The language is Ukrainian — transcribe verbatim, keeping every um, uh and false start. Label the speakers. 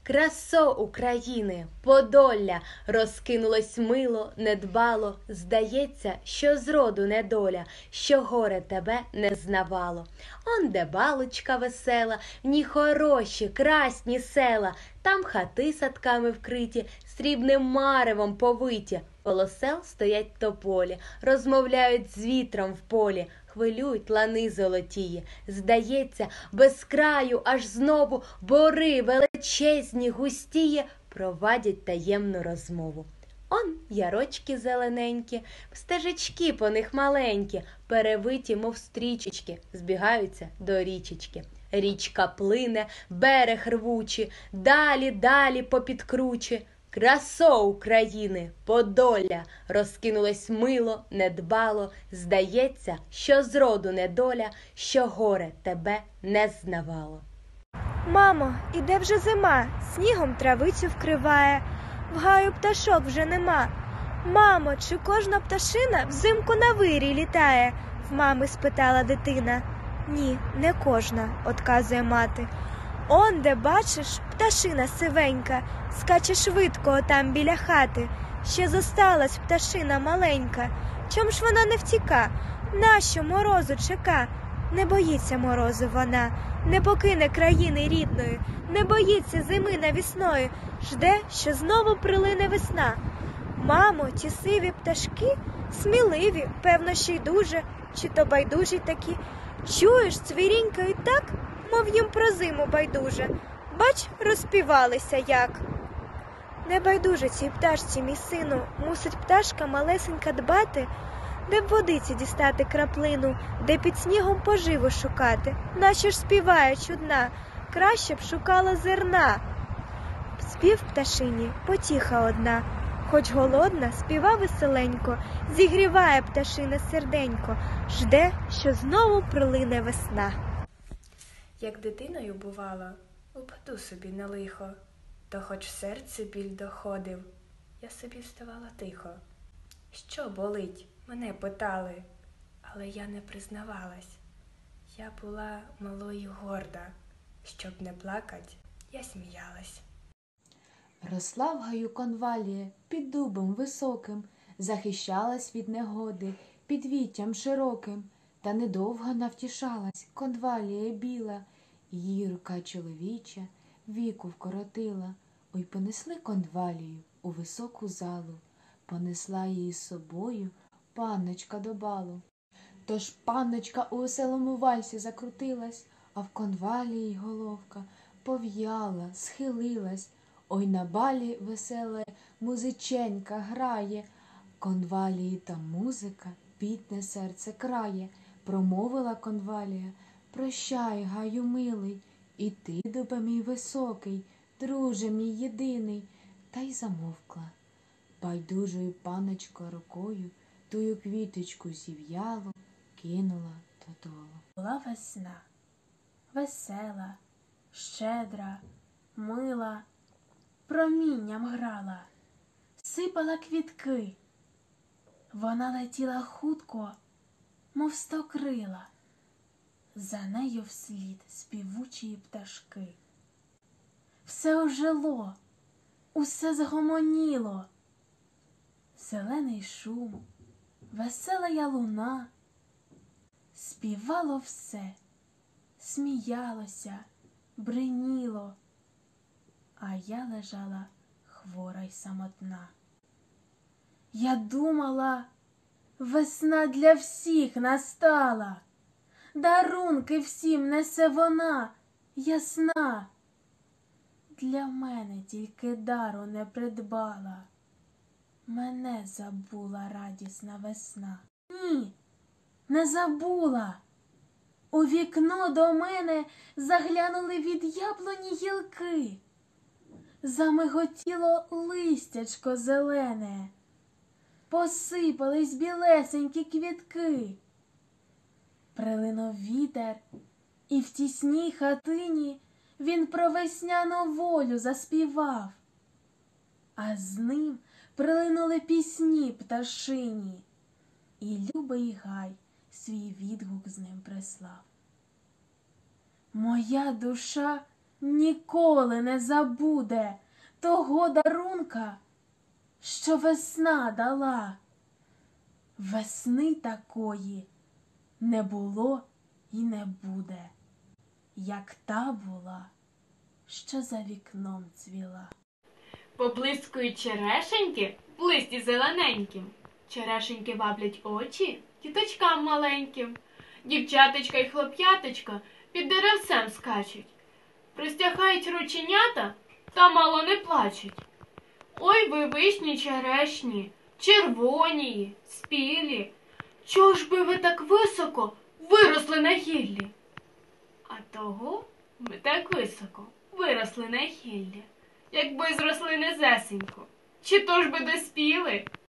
Speaker 1: Красо України, Подолля, розкинулось мило, недбало, здається, що зроду недоля, що горе тебе не знавало. Он де балочка весела, в ній хороші, красні села, там хати садками вкриті, срібним маревом повиті. Коло сел стоять тополі, розмовляють з вітром в полі, хвилюють лани золотії. Здається, без краю аж знову бори величезні густіє провадять таємну розмову. Он ярочки зелененькі, стежечки по них маленькі, перевиті, мов стрічечки, збігаються до річечки. Річка плине, берег рвучий, далі, далі попід кручі. Красо України, Подолля, розкинулось мило, недбало, здається, що зроду недоля, що горе тебе не знавало.
Speaker 2: Мамо, іде вже зима, снігом травицю вкриває, в гаю пташок вже нема. Мамо, чи кожна пташина взимку на вирій літає? В мами спитала дитина. Ні, не кожна, одказує мати. Он, де бачиш, пташина сивенька, скаче швидко отам біля хати. Ще зосталась пташина маленька, чом ж вона не втіка? Нащо морозу чека? Не боїться морозу вона, не покине країни рідної, не боїться зими навісної, жде, що знову прилине весна. Мамо, ті сиві пташки, сміливі, певно, ще й дуже, чи то байдужі такі. Чуєш, цвірінькають так, мов їм про зиму байдуже. Бач, розпівалися як. Не байдуже цій пташці, мій сину, мусить пташка малесенька дбати, де б водиці дістати краплину, де під снігом поживу шукати. Нащо ж співає чудна, краще б шукала зерна. Спів пташині потіха одна, хоч голодна, співа веселенько, зігріває пташине серденько, жде, що знову прилине весна.
Speaker 3: Як дитиною бувало, упаду собі на лихо, то хоч в серце біль доходив, я собі вставала тихо. Що болить? Мене питали, але я не признавалась. Я була малою горда, щоб не плакать, я сміялась.
Speaker 4: Росла в гаю конвалія під дубом високим, захищалась від негоди під віттям широким, та недовго навтішалась конвалія біла, її рука чоловіча віку вкоротила. Ой, понесли конвалію у високу залу, понесла її з собою панночка до балу. Тож панночка у веселому вальсі закрутилась, а в конвалії головка пов'яла, схилилась. Ой, на балі веселе музиченька грає, конвалії та музика бідне серце крає. Промовила конвалія: прощай, гаю милий, і ти, дубе мій високий, друже мій єдиний. Та й замовкла. Байдужою панночка рукою тую квіточку зів'ялу кинула додолу.
Speaker 5: Була весна, весела, щедра, мила, промінням грала, сипала квітки. Вона летіла хутко, мов стокрила, за нею вслід співучі пташки. Все ожило, усе згомоніло, зелений шум, весела луна, співало все, сміялося, бриніло, а я лежала хвора й самотна. Я думала, весна для всіх настала, дарунки всім несе вона, ясна. Для мене тільки дару не придбала, мене забула радісна весна. Ні, не забула. У вікно до мене заглянули від яблуні гілки, замиготіло листячко зелене, посипались білесенькі квітки. Прилинув вітер, і в тісній хатині він про весняну волю заспівав, а з ним прилинули пісні пташині, і любий гай свій відгук з ним прислав. Моя душа ніколи не забуде того дарунка, що весна дала. Весни такої не було і не буде, як та була, що за вікном цвіла.
Speaker 6: Поблискують черешеньки в листі зелененькім. Черешеньки ваблять очі діточкам маленьким. Дівчаточка й хлоп'яточка під деревцем скачуть. Простягають рученята та мало не плачуть. Ой ви вишні черешні, червоні, спілі. Чого ж би ви так високо виросли на гіллі? А того ми так високо виросли на гіллі. Якби зросли низесенько, чи то ж би доспіли?